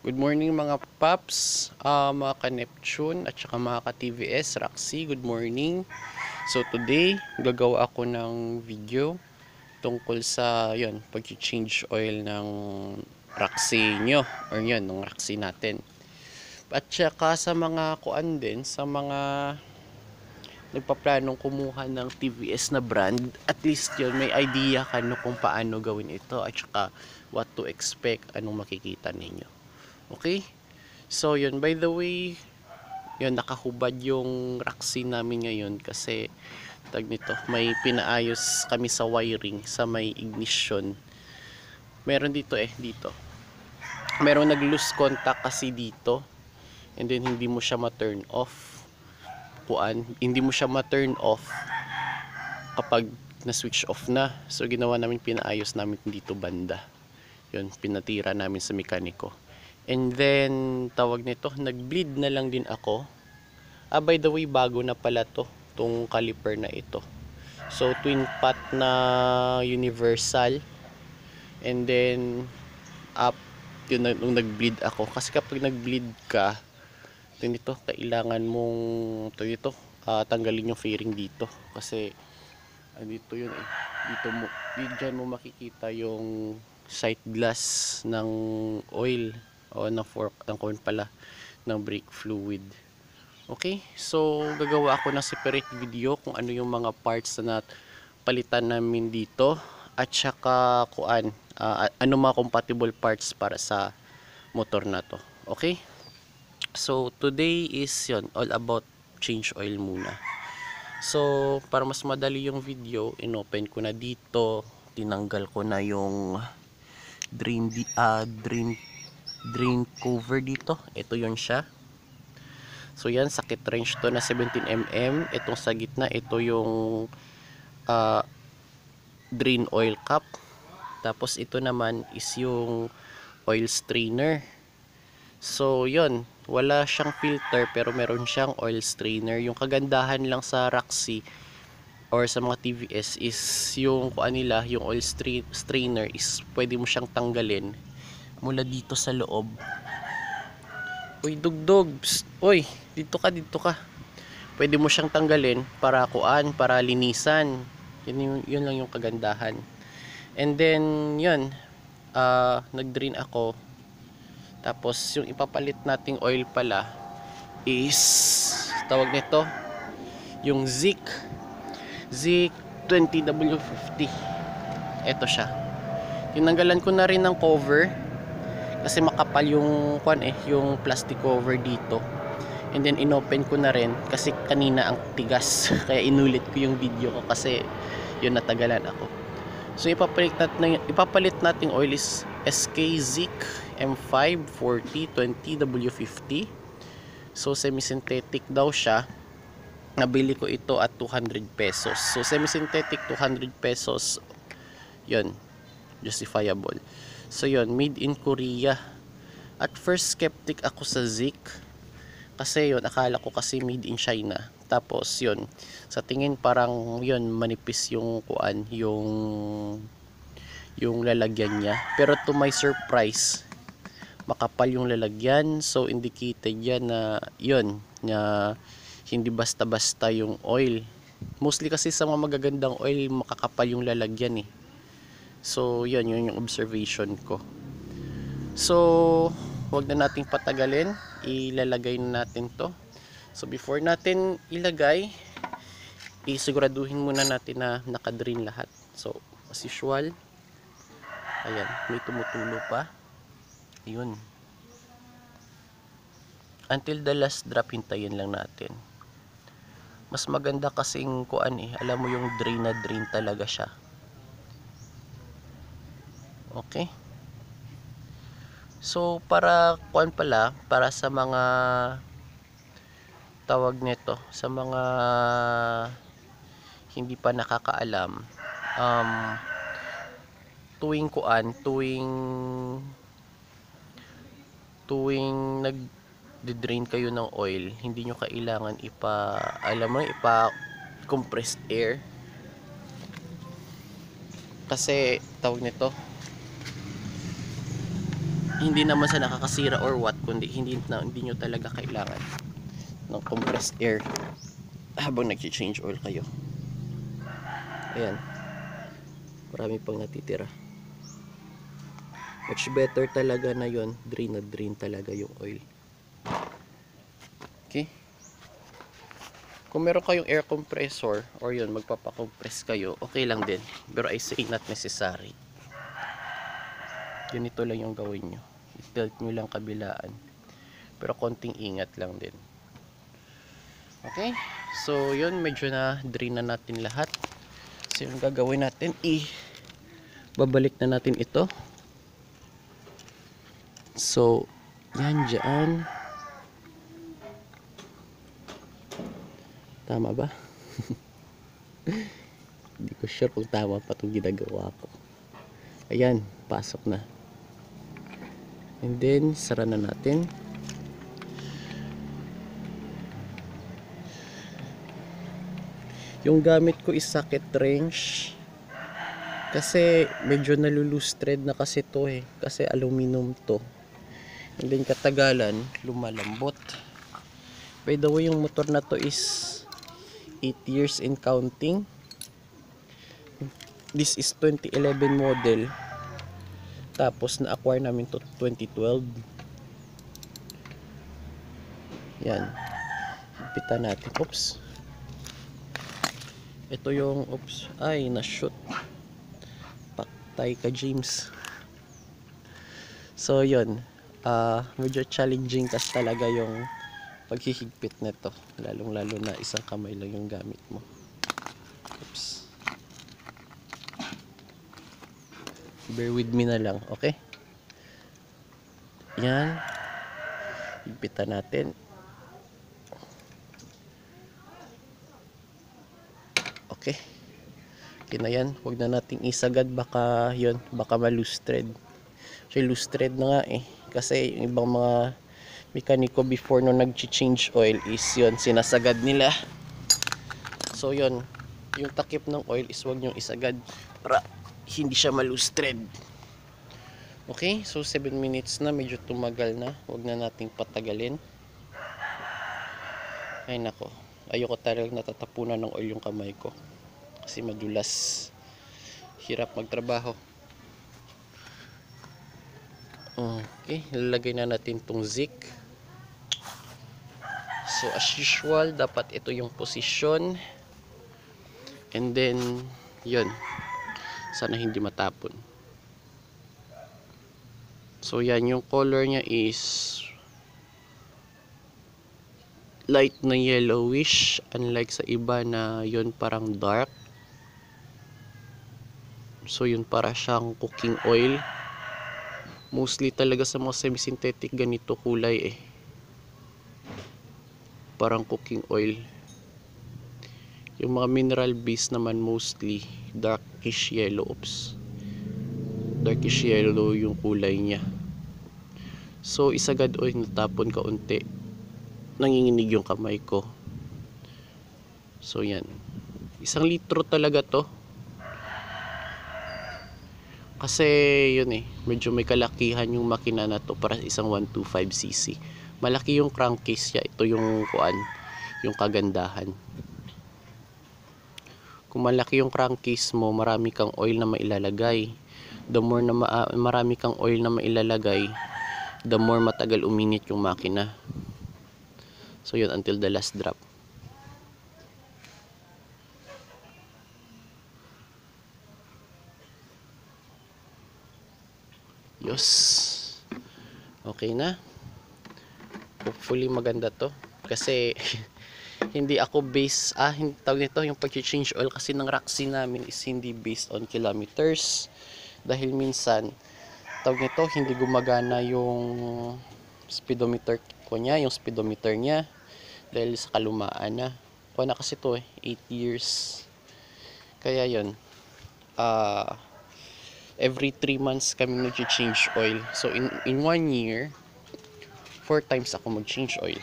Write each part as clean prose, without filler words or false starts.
Good morning mga paps, mga ka-Neptune at saka mga ka-TVS, Roxy, good morning. So today, gagawa ako ng video tungkol sa pag-change oil ng Roxy nyo or yun, ng Roxy natin. At saka sa mga kuan din, sa mga nagpaplanong kumuha ng TVS na brand, at least yun, may idea ka no kung paano gawin ito at saka what to expect, anong makikita ninyo. Okay? So yun, by the way, yun, nakahubad yung Roxy namin ngayon kasi tag nito, may pinaayos kami sa wiring sa may ignition. Meron dito. Meron nag-loose contact kasi dito, and then hindi mo siya ma-turn off. Hindi mo siya ma-turn off kapag na-switch off na. So ginawa namin, pinaayos namin dito banda. Yun, pinatira namin sa mekaniko. And then, tawag nito, nag-bleed na lang din ako. By the way, bago na pala tong caliper na ito. So, twin pot na universal. And then, yun, nung nag-bleed ako. Kasi kapag nag-bleed ka, ito, kailangan mong, tanggalin yung fairing dito. Kasi, dito yun eh. Dyan mo makikita yung sight glass ng oil o ng fork ng corn pala ng brake fluid. Okay, so gagawa ako ng separate video kung ano yung mga parts na palitan namin dito at saka ano mga compatible parts para sa motor na to. Okay, so today is yun, all about change oil muna. So para mas madali yung video, inopen ko na dito, tinanggal ko na yung drain cover dito. Ito yun siya. So yan, sakit range to na 17mm. Itong sa gitna, ito yung drain oil cap. Tapos ito naman is yung oil strainer. So yun, wala siyang filter pero meron siyang oil strainer. Yung kagandahan lang sa Roxy or sa mga TVS is yung nila, yung oil strainer is pwede mo siyang tanggalin mula dito sa loob. Uy, dugdog. Psst. Uy, dito ka. Pwede mo siyang tanggalin para para linisan. Yun lang yung kagandahan. And then, yun. Nag-drain ako. Tapos, yung ipapalit nating oil pala is, tawag nito, yung Zik 20W50. Ito siya. Tinanggalan ko na rin ng cover kasi makapal yung yung plastic cover dito. And then inopen ko na rin kasi kanina ang tigas kaya inulit ko yung video ko kasi yun, natagalan ako. So ipapalit nating oil is SK Zik M5 40 20W50. So semi-synthetic daw siya. Nabili ko ito at 200 pesos. So semi-synthetic 200 pesos. Yun, justifiable. So yun, made in Korea. At first skeptic ako sa Zik kasi yun, akala ko kasi made in China. Tapos yun, sa tingin parang yun, manipis yung yung lalagyan niya. Pero to my surprise, makapal yung lalagyan. So indicated yan na yun, na hindi basta-basta yung oil. Mostly kasi sa mga magagandang oil, makakapal yung lalagyan eh. So yun yung observation ko. So wag na nating patagalin, ilalagay na natin to. So before natin ilagay, isiguraduhin muna natin na naka-drain lahat. So as usual, ayan, may tumutulo pa. Ayun, until the last drop, hintayin lang natin. Mas maganda kasing alam mo yung drain na drain talaga siya. Okay. So para para sa mga tawag nito, sa mga hindi pa nakakaalam, tuwing nag-drain kayo ng oil, hindi nyo kailangan ipa compressed air kasi tawag nito, hindi naman sa nakakasira or what, kundi hindi nyo talaga kailangan ng compressed air habang nag-change oil kayo. Ayan, marami pang natitira. Much better talaga na yon, drain na drain talaga yung oil. Okay, kung meron kayong air compressor or yun, magpapacompress kayo, okay lang din, pero I say not necessary. Ganito lang yung gawin nyo, i-tilt nyo lang kabilaan, pero konting ingat lang din. Okay, so yun, medyo na drain na natin lahat. So yung gagawin natin, babalik na natin ito. So yan dyan. Tama ba? Hindi ko sure kung tama pa itong ginagawa ko. Ayan, pasok na. And then sara na natin. Yung gamit ko is socket wrench kasi medyo nalulose thread na kasi to kasi aluminum to. And then katagalan lumalambot. By the way, yung motor na to is 8 years in counting. This is 2011 model, tapos na-acquire namin to 2012. Yan, higpitan natin. Oops, ito yung, oops, ay na-shoot. Paktay ka, James. So yun, medyo challenging kasi talaga yung paghihigpit nito, lalong lalo na isang kamay lang yung gamit mo. Oops, bear with me na lang, okay? Yan, higpitan natin. Okay, okay na yan, huwag na nating isagad, baka yun, baka ma-loose thread. So loose thread na nga kasi yung ibang mga mekaniko before no nag-change oil is yun, sinasagad nila. So yun, yung takip ng oil is wag nyong isagad para hindi siya ma-loose thread. Okay, so 7 minutes na, medyo tumagal na, wag na nating patagalin. Ay nako, ayoko talagang natatapunan ng oil yung kamay ko kasi madulas, hirap magtrabaho. Okay, lalagay na natin tong zik. So as usual, dapat ito yung posisyon. And then yun, sana hindi matapon. So yan, yung color niya is light na yellowish, unlike sa iba na yun parang dark. So yun, para siyang cooking oil. Mostly talaga sa mga semi-synthetic ganito kulay parang cooking oil. Yung mga mineral base naman mostly darkish yellow. Oops, darkish yellow yung kulay niya. So isagad oil, natapon kaunti, nanginginig yung kamay ko. So yan, 1 litro talaga to kasi yun medyo may kalakihan yung makina na to para isang 125cc. Malaki yung crankcase niya, ito yung kuan, yung kagandahan. Kung malaki yung crankcase mo, marami kang oil na mailalagay. The more na marami kang oil na mailalagay, the more matagal uminit yung makina. So yun, until the last drop. Yes, okay na. Hopefully maganda to kasi hindi ako based, hindi tawag nito, yung pag-change oil kasi ng Roxy namin is hindi based on kilometers, dahil minsan tawag nito, hindi gumagana yung speedometer ko niya, yung speedometer niya dahil sa kalumaan na. Kuha na kasi to 8 years. Kaya yun, every 3 months kami nag-change oil. So in 1 year, 4 times ako mag-change oil.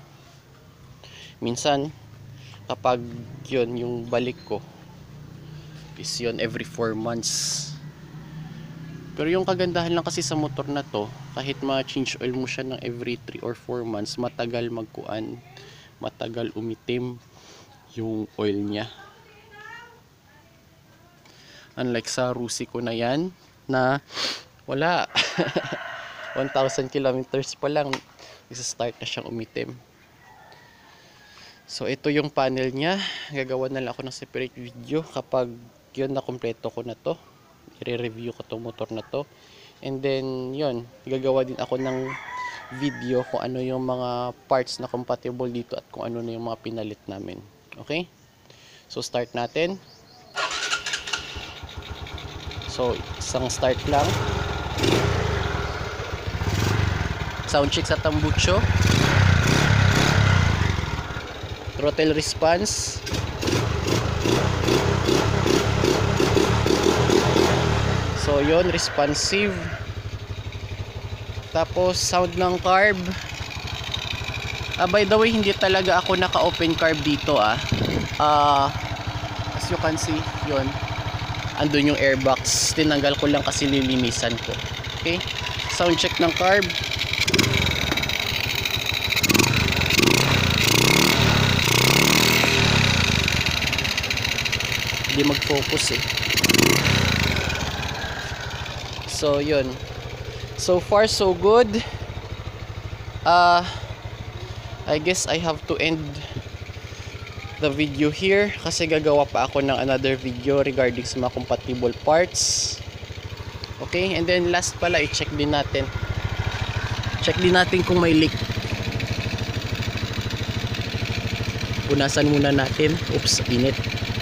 Minsan kapag yun, yung balik ko is yun every 4 months. Pero yung kagandahan lang kasi sa motor na to, kahit ma-change oil mo siya ng every 3 or 4 months, matagal magkuan, matagal umitim yung oil niya. Unlike sa Rusi ko na yan, na wala. 1,000 kilometers pa lang, isa-start na siyang umitim. So ito yung panel niya. Gagawa na lang ako ng separate video kapag yun na kompleto ko na to. I-review ko tong motor na to. And then yun, gagawa din ako ng video kung ano yung mga parts na compatible dito at kung ano na yung mga pinalit namin. Okay? So start natin. So isang start lang. Sound check sa tambucho. Throttle response. So yon, responsive. Tapos sound ng carb. By the way, hindi talaga ako naka-open carb dito as you can see, yon. Andun yung airbox. Tinanggal ko lang kasi lilinisan ko. Okay? Sound check ng carb. Hindi mag-focus eh. So yun. So far so good. I guess I have to end the video here kasi gagawa pa ako ng another video regarding sa mga compatible parts. Okay, and then last pala i-check din natin. Check din natin kung may leak. Punasan muna natin. Oops, init.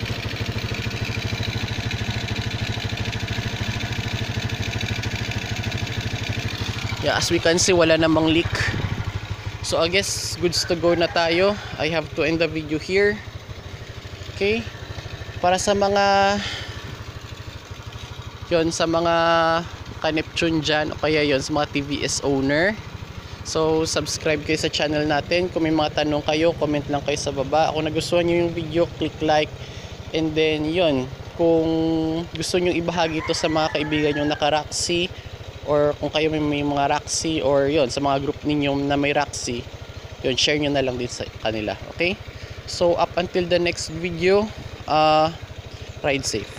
Yeah, as we can see, wala namang leak. So I guess goods to go na tayo. I have to end the video here. Okay? Para sa mga sa mga ka-Neptune dyan, o kaya yon sa mga TVS owner. So subscribe kayo sa channel natin. Kung may mga tanong kayo, comment lang kayo sa baba. Kung nagustuhan nyo yung video, click like. And then yon, kung gusto nyo ibahagi ito sa mga kaibigan nyo naka-Roxy, or kung kayo may mga Roxy, or yon sa mga group ninyo na may Roxy, yon, share nyo na lang din sa kanila. Okay? So up until the next video, ride safe.